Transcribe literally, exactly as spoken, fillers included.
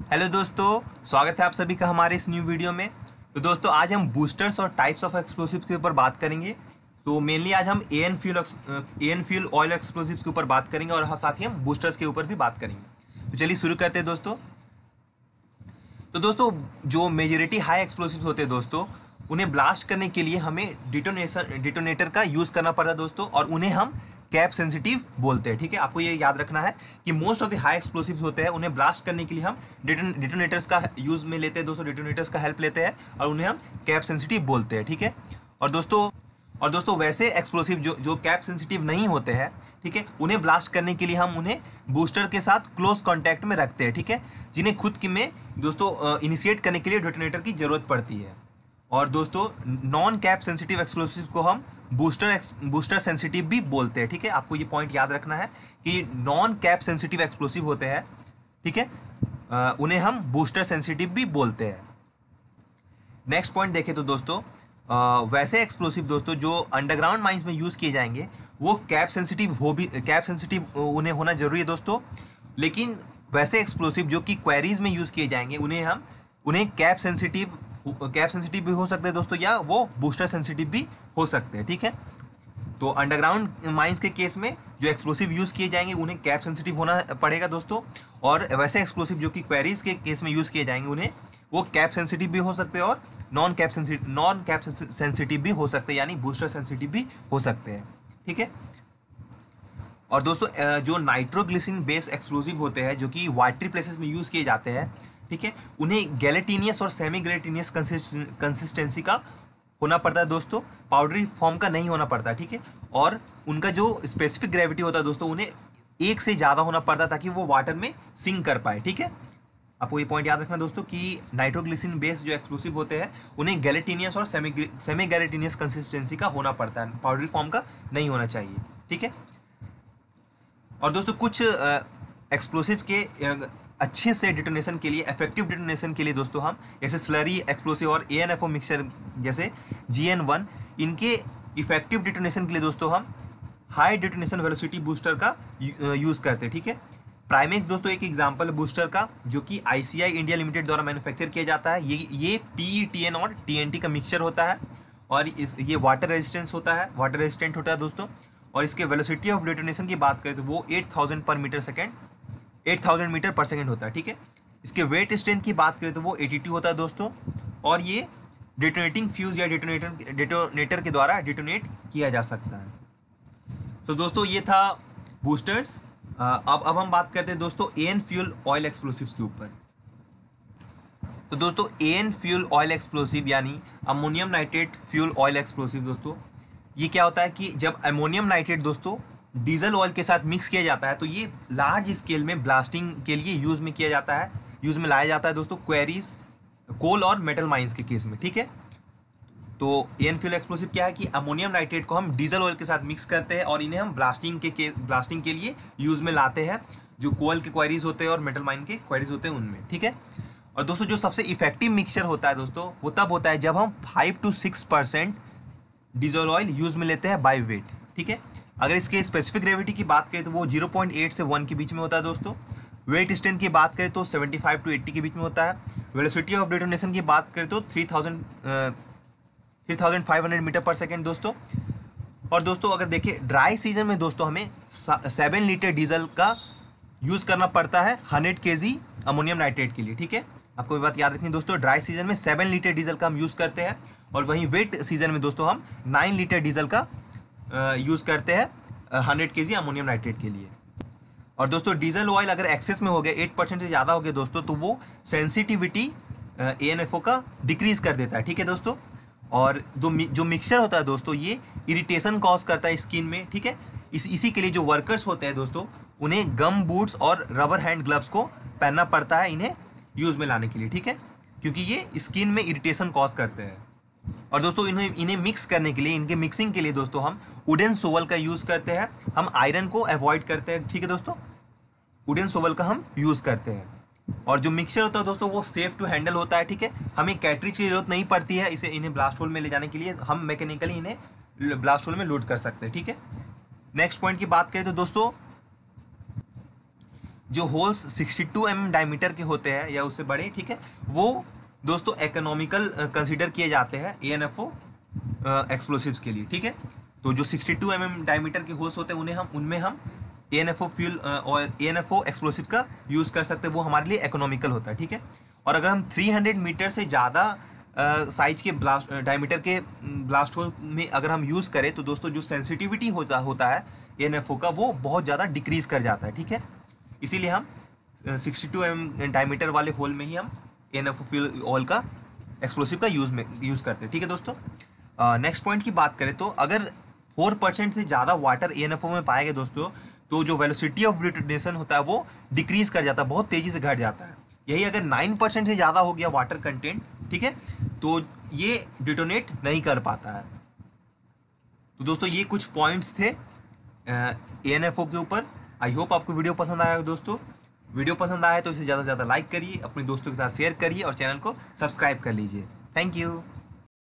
Hello दोस्तों, स्वागत है आप सभी का हमारे इस न्यू वीडियो में। तो दोस्तों आज हम बूस्टर्स और टाइप्स ऑफ एक्सप्लोसिव्स के ऊपर बात करेंगे। तो मेनली आज हम A N fuel A N fuel oil explosives के ऊपर बात करेंगे और हाँ, साथ ही हम बूस्टर्स के ऊपर भी बात करेंगे। तो चलिए शुरू करते हैं दोस्तों। तो दोस्तों जो मेजॉरिटी हाई एक्सप्लोसिव्स होते हैं दोस्तों, उन्हें ब्लास्ट करने के लिए हमें डिटोनेशन डिटोनेटर का यूज़ करना पड़ता है दोस्तों, और उन्हें हम कैप सेंसिटिव बोलते हैं। ठीक है, आपको ये याद रखना है कि most of the high explosives होते हैं, उन्हें ब्लास्ट करने के लिए हम डिटोनेटर्स का यूज़ में लेते हैं दोस्तों, डिटोनेटर्स का हेल्प लेते हैं और उन्हें हम कैप सेंसिटिव बोलते हैं। ठीक है, और दोस्तों और दोस्तों वैसे एक्सप्लोसिव जो जो कैप सेंसिटिव नहीं होते हैं, ठीक है, उन्हें ब्लास्ट करने के लिए हम उन्हें बूस्टर के साथ क्लोज कॉन्टैक्ट में रखते हैं। ठीक है, जिन्हें खुद की में दोस्तों इनिशिएट करने के लिए डिटोनेटर की ज़रूरत पड़ती है। और दोस्तों नॉन कैप सेंसिटिव एक्सप्लोसिव को हम बूस्टर बूस्टर सेंसिटिव भी बोलते हैं। ठीक है, आपको ये पॉइंट याद रखना है कि नॉन कैप सेंसिटिव एक्सप्लोसिव होते हैं, ठीक है, आ, उन्हें हम बूस्टर सेंसिटिव भी बोलते हैं। नेक्स्ट पॉइंट देखें तो दोस्तों आ, वैसे एक्सप्लोसिव दोस्तों जो अंडरग्राउंड माइंस में यूज़ किए जाएंगे वो कैप सेंसिटिव हो भी कैप सेंसिटिव उन्हें होना जरूरी है दोस्तों। लेकिन वैसे एक्सप्लोसिव जो कि क्वेरीज में यूज़ किए जाएंगे उन्हें हम उन्हें कैप सेंसिटिव कैप सेंसिटिव भी हो सकते हैं दोस्तों, या वो बूस्टर सेंसिटिव भी हो सकते हैं। ठीक है, तो अंडरग्राउंड माइंस के केस में जो एक्सप्लोसिव यूज़ किए जाएंगे उन्हें कैप सेंसिटिव होना पड़ेगा दोस्तों, और वैसे एक्सप्लोसिव जो कि क्वेरीज के केस में यूज़ किए जाएंगे उन्हें वो कैप सेंसिटिव भी हो सकते हैं और non cap sensitive non cap sensitive भी हो सकते हैं, यानी बूस्टर सेंसिटिव भी हो सकते हैं। ठीक है, और दोस्तों जो नाइट्रोग्लिसरीन बेस एक्सप्लोसिव होते हैं जो कि वाटरी प्लेसेस में यूज़ किए जाते हैं, ठीक है, उन्हें गैलेटिनियस और सेमी गैलेटिनियस कंसिस्टेंसी का होना पड़ता है दोस्तों, पाउडरी फॉर्म का नहीं होना पड़ता। ठीक है, और उनका जो स्पेसिफिक ग्रेविटी होता है दोस्तों उन्हें एक से ज़्यादा होना पड़ता है ताकि वो वाटर में सिंक कर पाए। ठीक है, आपको ये पॉइंट याद रखना दोस्तों कि नाइट्रोग्लिसरीन बेस जो एक्सप्लोसिव होते हैं उन्हें गैलेटिनियस और सेमी सेमी गैलेटिनियस कंसिस्टेंसी का होना पड़ता है, पाउडरी फॉर्म का नहीं होना चाहिए। ठीक है, और दोस्तों कुछ एक्सप्लोसिव के अच्छे से डिटोनेशन के लिए, इफेक्टिव डिटोनेशन के लिए दोस्तों हम जैसे स्लरी एक्सप्लोसिव और A N F O mixture जैसे जी एन वन, इनके इफेक्टिव डिटोनेशन के लिए दोस्तों हम हाई डिटोनेशन वेलोसिटी बूस्टर का यूज़ करते हैं। ठीक है, प्राइमेक्स दोस्तों एक एग्जांपल बूस्टर का जो कि I C I India limited द्वारा मैन्युफैक्चर किया जाता है। ये ये पी टी एन और टी एन टी का मिक्सचर होता है और इस ये वाटर रेजिस्टेंस होता है वाटर रेजिस्टेंट होता है दोस्तों, और इसके वेलोसिटी ऑफ डिटोनेशन की बात करें तो वो एट थाउजेंड पर metre second eight thousand metre पर सेकेंड होता है। ठीक है, इसके वेट स्ट्रेंथ की बात करें तो वो एटी टू होता है दोस्तों, और ये डिटोनेटिंग फ्यूज या डिटोनेटर डिटोनेटर के द्वारा डिटोनेट किया जा सकता है। तो दोस्तों ये था बूस्टर्स। अब अब हम बात करते हैं दोस्तों A N fuel oil explosives के ऊपर। तो दोस्तों A N fuel oil explosive यानी ammonium nitrate fuel oil explosive दोस्तों, ये क्या होता है कि जब अमोनियम नाइट्रेट दोस्तों डीजल ऑयल के साथ मिक्स किया जाता है तो ये लार्ज स्केल में ब्लास्टिंग के लिए यूज़ में किया जाता है यूज़ में लाया जाता है दोस्तों, क्वेरीज, कोल और मेटल माइंस के केस में। ठीक है, तो ए एन फ्यूल एक्सप्लोसिव क्या है कि अमोनियम नाइट्रेट को हम डीजल ऑयल के साथ मिक्स करते हैं और इन्हें हम ब्लास्टिंग के, के ब्लास्टिंग के लिए यूज़ में लाते हैं, जो कोल के क्वेरीज होते हैं और मेटल माइन के क्वेरीज होते हैं उनमें। ठीक है, और दोस्तों जो सबसे इफेक्टिव मिक्सचर होता है दोस्तों वो तब होता है जब हम five two six percent diesel oil use में लेते हैं बाई वेट। ठीक है, अगर इसके स्पेसिफिक ग्रेविटी की बात करें तो वो ज़ीरो पॉइंट एट से वन के बीच में होता है दोस्तों। वेट स्ट्रेंथ की बात करें तो सेवेंटी फाइव टू एट्टी के बीच में होता है। वेलोसिटी ऑफ डिटोनेशन की बात करें तो three thousand three thousand five hundred metre पर सेकेंड दोस्तों। और दोस्तों अगर देखिए ड्राई सीजन में दोस्तों हमें सेवन लीटर डीजल का यूज़ करना पड़ता है हंड्रेड के जी अमोनियम नाइट्रेट के लिए। ठीक है, आपको ये बात याद रखनी दोस्तों, ड्राई सीजन में सेवन लीटर डीजल का हम यूज़ करते हैं, और वहीं वेट सीजन में दोस्तों हम नाइन लीटर डीजल का यूज़ करते हैं हंड्रेड के जी अमोनियम नाइट्रेट के लिए। और दोस्तों डीजल ऑयल अगर एक्सेस में हो गया, एट परसेंट से ज़्यादा हो गया दोस्तों, तो वो sensitivity A N F O का डिक्रीज कर देता है। ठीक है दोस्तों, और जो जो मिक्सचर होता है दोस्तों ये इरिटेशन कॉज करता है स्किन में। ठीक है, इस इसी के लिए जो वर्कर्स होते हैं दोस्तों उन्हें गम बूट्स और रबर हैंड ग्लव्स को पहनना पड़ता है इन्हें यूज़ में लाने के लिए। ठीक है, क्योंकि ये स्किन में इरिटेशन कॉज करते हैं। और दोस्तों इन्हें इन्हें मिक्स करने के लिए, इनके मिक्सिंग के लिए दोस्तों हम वुडन सोवल का यूज़ करते हैं, हम आयरन को अवॉइड करते हैं। ठीक है दोस्तों, वुडन सोवल का हम यूज़ करते हैं। और जो मिक्सचर होता है दोस्तों वो सेफ टू हैंडल होता है। ठीक है, हमें कैटरिज की जरूरत नहीं पड़ती है इसे इन्हें ब्लास्ट होल में ले जाने के लिए, हम मैकेनिकली इन्हें ब्लास्ट होल में लोड कर सकते हैं। ठीक है, नेक्स्ट पॉइंट की बात करें तो दोस्तों जो holes sixty two M M diameter के होते हैं या उससे बड़े, ठीक है, वो दोस्तों इकोनॉमिकल कंसीडर किए जाते हैं A N F O explosives के लिए, ठीक है। तो जो sixty two M M diameter के होल्स होते हैं उन्हें हम उनमें हम A N F O fuel और A N F O explosive का यूज़ कर सकते हैं, वो हमारे लिए इकोनॉमिकल होता है, ठीक है। और अगर हम थ्री हंड्रेड मीटर से ज़्यादा साइज के ब्लास्ट डायमीटर के ब्लास्ट होल में अगर हम यूज़ करें तो दोस्तों जो सेंसिटिविटी होता होता है ए एन एफ ओ का वो बहुत ज़्यादा डिक्रीज कर जाता है, ठीक है। इसीलिए हम sixty two M M diameter वाले होल में ही हम A N F O fuel oil का एक्सप्लोसिव का यूज़ में यूज़ करते हैं, ठीक है दोस्तों। नेक्स्ट uh, पॉइंट की बात करें तो अगर फोर परसेंट से ज़्यादा water A N F O में पाया गया दोस्तों, तो जो वेलोसिटी ऑफ डिटोनेशन होता है वो डिक्रीज कर जाता है, बहुत तेज़ी से घट जाता है। यही अगर नाइन परसेंट से ज़्यादा हो गया वाटर कंटेंट, ठीक है, तो ये डिटोनेट नहीं कर पाता है। तो दोस्तों ये कुछ पॉइंट्स थे ए एन एफ ओ के ऊपर। आई होप आपको वीडियो पसंद आया दोस्तों। वीडियो पसंद आया तो इसे ज़्यादा से ज़्यादा लाइक करिए, अपने दोस्तों के साथ शेयर करिए और चैनल को सब्सक्राइब कर लीजिए। Thank you.